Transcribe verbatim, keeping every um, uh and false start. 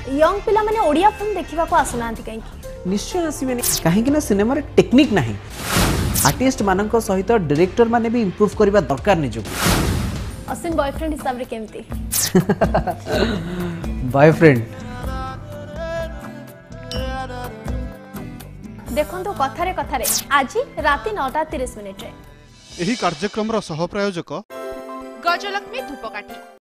Young पिला माने Odia film देखिबा को आसुना कहीं निश्चय आसबेनि कहीं ना सिनेमा टेक्निक ना आर्टिस्ट मान सहित डायरेक्टर माने भी इम्प्रूव करबा दरकार निजो असीम बॉयफ्रेंड हिसाब रे केमती बॉयफ्रेंड देखंतु कथारे कथारे आज राति नौटा तीस मिनिट रे एही कार्यक्रम रो सह प्रायोजक गजलक्ष्मी धूपकाठी।